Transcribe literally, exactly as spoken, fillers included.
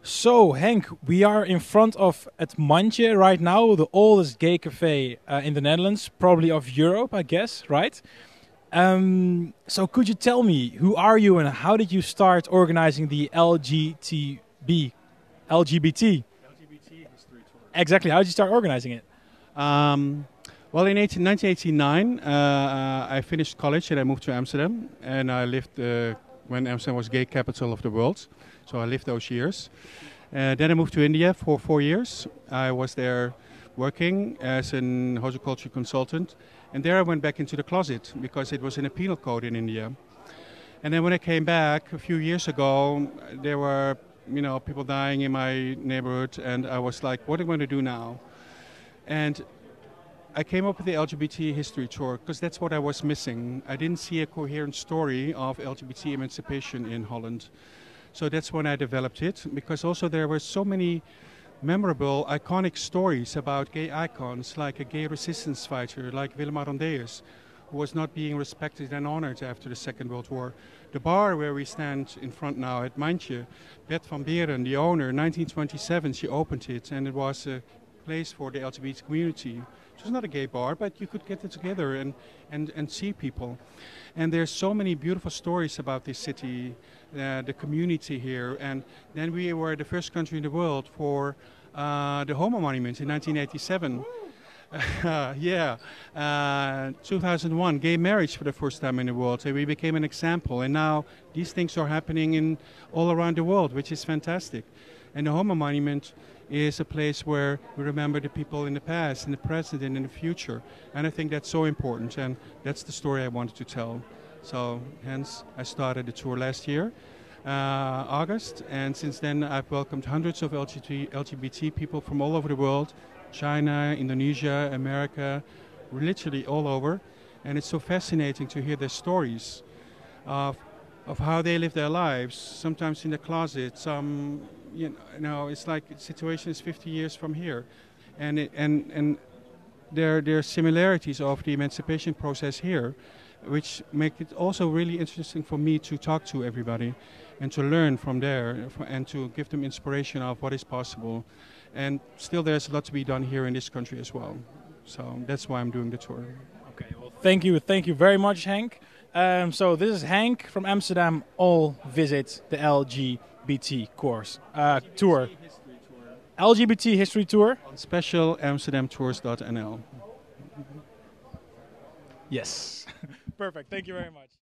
So, Henk, we are in front of Het Mandje right now, the oldest gay cafe uh, in the Netherlands, probably of Europe, I guess, right? Um, so, could you tell me who are you and how did you start organizing the L G T B, L G B T? L G B T history tour. Exactly. How did you start organizing it? Um, well, in eighteen, nineteen eighty-nine, uh, I finished college and I moved to Amsterdam. And I lived uh, when Amsterdam was gay capital of the world. So I lived those years. Uh, then I moved to India for four years. I was there working as an horticulture consultant. And there I went back into the closet because it was in a penal code in India. And then when I came back a few years ago, there were you know people dying in my neighborhood, and I was like, what am I going to do now? And I came up with the L G B T history tour because that's what I was missing. I didn't see a coherent story of L G B T emancipation in Holland. So that's when I developed it, because also there were so many memorable, iconic stories about gay icons, like a gay resistance fighter, like Willem Arondeus, who was not being respected and honored after the Second World War. The bar where we stand in front now, at Mandje, Bert van Beren, the owner, nineteen twenty-seven, she opened it, and it was a place for the L G B T community. It was not a gay bar, but you could get it together and, and, and see people. And there's so many beautiful stories about this city, uh, the community here. And then we were the first country in the world for uh, the Homo Monument in nineteen eighty-seven. Uh, yeah, uh, two thousand one, gay marriage for the first time in the world. So we became an example, and now these things are happening in all around the world, which is fantastic. And the Homo Monument is a place where we remember the people in the past, in the present, and in the future. And I think that's so important, and that's the story I wanted to tell. So hence I started the tour last year, uh, August, and since then I've welcomed hundreds of L G B T people from all over the world, China, Indonesia, America, literally all over. And it's so fascinating to hear their stories of, of how they live their lives, sometimes in the closet, some, you know, it's like the situation is fifty years from here. And, it, and, and there, there are similarities of the emancipation process here, which make it also really interesting for me to talk to everybody and to learn from there and to give them inspiration of what is possible. And still there's a lot to be done here in this country as well. So that's why I'm doing the tour. Okay, well, thank you. Thank you very much, Henk. Um, so this is Henk from Amsterdam. All visit the L G B T course, uh, tour. L G B T history tour. On special amsterdam tours dot n l. Yes. Perfect. Thank you very much.